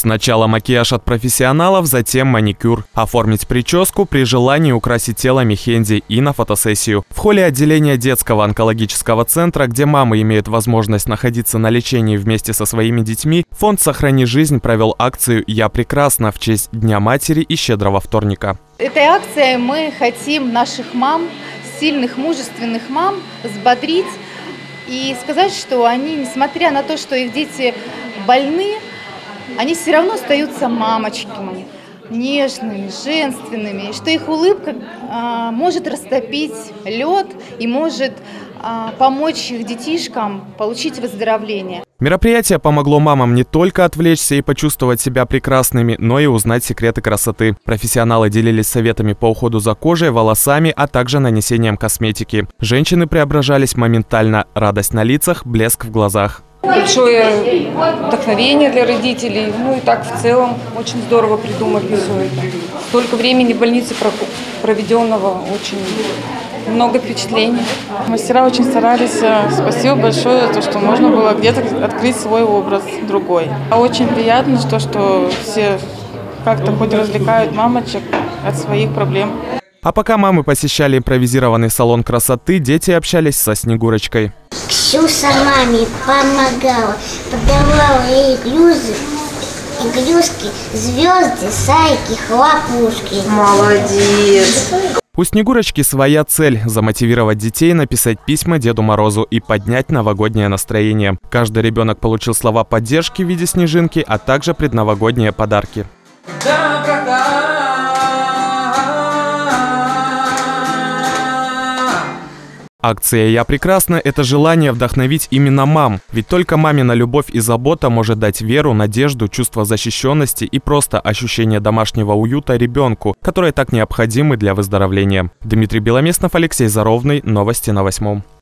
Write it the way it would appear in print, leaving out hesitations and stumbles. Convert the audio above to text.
Сначала макияж от профессионалов, затем маникюр. Оформить прическу, при желании украсить тело мехенди и на фотосессию. В холле отделения детского онкологического центра, где мамы имеют возможность находиться на лечении вместе со своими детьми, фонд «Сохрани жизнь» провел акцию «Я прекрасна» в честь Дня матери и Щедрого вторника. Этой акцией мы хотим наших мам, сильных, мужественных мам, взбодрить и сказать, что они, несмотря на то, что их дети больны, они все равно остаются мамочками, нежными, женственными, и что их улыбка может растопить лед и может помочь их детишкам получить выздоровление. Мероприятие помогло мамам не только отвлечься и почувствовать себя прекрасными, но и узнать секреты красоты. Профессионалы делились советами по уходу за кожей, волосами, а также нанесением косметики. Женщины преображались моментально, радость на лицах, блеск в глазах. Большое вдохновение для родителей, ну и так в целом очень здорово придумали все это. Столько времени в больнице проведенного, очень много впечатлений. Мастера очень старались. Спасибо большое за то, что можно было где-то открыть свой образ другой. Очень приятно, что все как-то хоть развлекают мамочек от своих проблем. А пока мамы посещали импровизированный салон красоты, дети общались со Снегурочкой. Ксюша маме помогала, подавала ей игрушки, звезды, сайки, хлопушки. Молодец! У Снегурочки своя цель – замотивировать детей написать письма Деду Морозу и поднять новогоднее настроение. Каждый ребенок получил слова поддержки в виде снежинки, а также предновогодние подарки. Акция «Я прекрасна» – это желание вдохновить именно мам. Ведь только мамина любовь и забота может дать веру, надежду, чувство защищенности и просто ощущение домашнего уюта ребенку, которые так необходимы для выздоровления. Дмитрий Беломеснов, Алексей Заровный. Новости на 8.